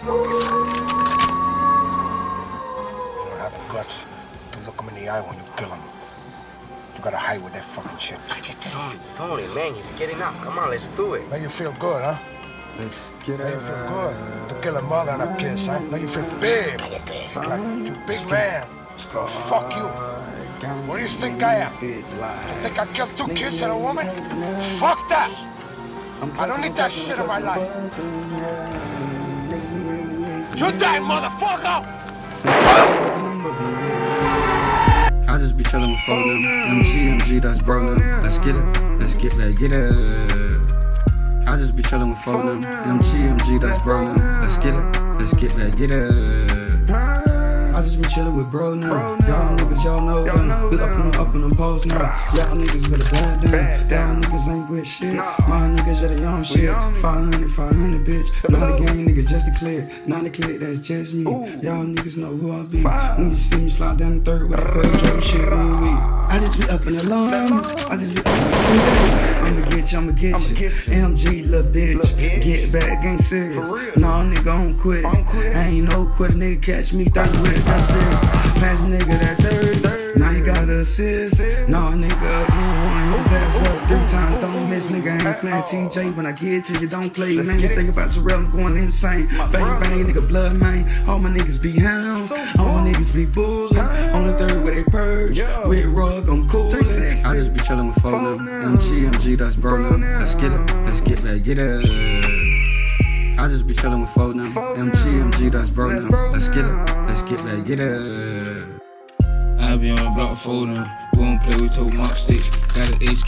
don't have the guts to look him in the eye when you kill him. You gotta hide with that fucking shit. Tony, man, he's getting up. Come on, let's do it. Now you feel good, huh? Let's get Now you feel good to kill a mother and a kiss, huh? Now you feel big. Like, you big man. Fuck you. What do you think I am? You think I killed 2 kids and a woman? Fuck that! I don't need that shit in my life. You die, motherfucker! I just be chillin' with four them. MG, that's bro them. Let's get it. Let's get it. I just be chillin' with four them. MG, that's bro them. Let's get it. Let's get it. I just be chillin' with bro now. Y'all niggas, y'all know them. We up in them poles now. Y'all niggas better bad down. Y'all niggas ain't with shit. My niggas are the young shit. 500, bitch. Not the gang, nigga, just to clear. Not the click, that's just me. Y'all niggas know who I be. When you see me slide down the third with that bird drop shit, ooh-wee. I just be up in the alarm. I just be up in the studio. I'ma get you. MG, little bitch. Get back, ain't serious. Nah, nigga, I don't quit. I ain't no quitter, nigga, catch me 30 with. That's it. Pass nigga that third. Now you gotta assist. Nah, nigga, you his ass up 3 times. Don't miss, nigga. I ain't playing TJ. When I get to you, don't play, man. Think about Terrell, I'm going insane. Bang, bang, nigga, blood, man. All my niggas be hounds. All my niggas be bullin'. On the third where they purge. With rug, I'm cool. I just be chillin' with four them. MG, that's bro them. Let's get it. Let's get it. I just be chillin' with four them. MG, that's bro them. Let's get it. Let's get it. I be on the block for them. We don't play with toe mark sticks. Got an HK,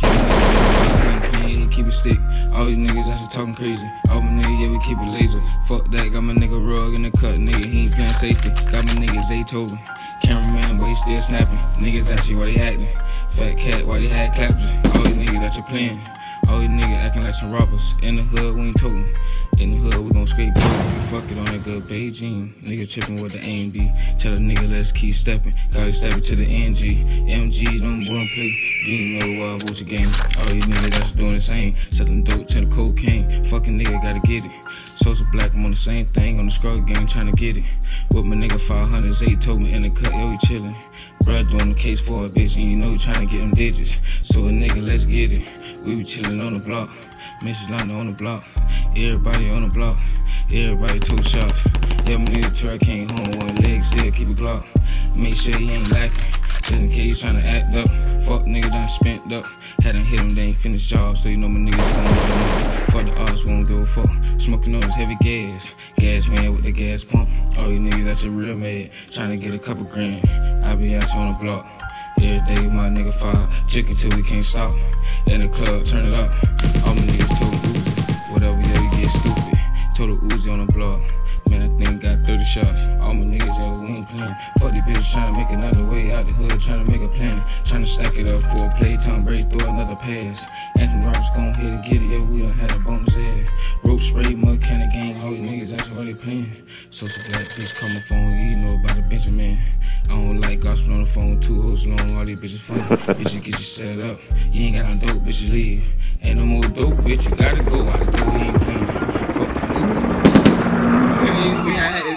keep it stick. All these niggas out here talking crazy. All my niggas, yeah, we keep it laser. Fuck that, got my nigga rug in the cut, nigga, he ain't playing safety. Got my nigga Zaytoven. Cameraman, but he still snapping. Niggas at you while they acting. Fat cat, why they had clappers. All these niggas that you playing. All these niggas acting like some robbers. In the hood, we ain't toting. In the hood, we gon' scrape toting. Fuck it on that good Beijing. Nigga trippin' with the aim B. Tell a nigga let's keep steppin'. Gotta step it to the NG. MG, don't wanna play. You ain't know what's your game. All these niggas that's doing the same. Selling dope to the cocaine. Fucking nigga gotta get it. Social black, I'm on the same thing. On the scrub game, tryna get it. With my nigga 500, Zaytoven in the cut, yo, he chillin'. Bruh doing the case for a bitch, and you know he tryna get them digits. So a nigga, let's get it. We be chillin' on the block. Mrs. London on the block. Everybody on the block. Everybody 2 shots. Yeah, my nigga truck came home, 1 leg still keep it Glock. Make sure he ain't lacking. Just in case tryna act up. Fuck nigga done spent up. Hadn't hit him, they ain't finished job, so you know my niggas gon' do it. Fuck the odds, we don't give a fuck. Smoking on this heavy gas. Gas man with the gas pump. All you niggas that's a real mad. Tryna get a couple grand. I be out you on the block. Every day my nigga fire. Chicken till we can't stop. In the club, turn it up. All my niggas told Uzi. Whatever, yeah, you get stupid. Total Uzi on the block. Man, I think got 30 shots. All my niggas, yeah, we ain't playing. Fuck these bitches tryna make another way out the hood, tryna make a plan. Tryna stack it up for a play, Tom Brady throw another pass. Anthony Roberts gon' hit it, get it, yeah, we done had a bonus head. Rope spray, mud cannon gang, all these niggas, that's what they playing. Social black bitch, call my phone, you know about the Benjamin. I don't like gospel on the phone, 2 hoes long, all these bitches funny. Bitches get you set up, you ain't got no dope, bitches leave. Ain't no more dope, bitch, you gotta go out the door, you ain't playing. Fuck the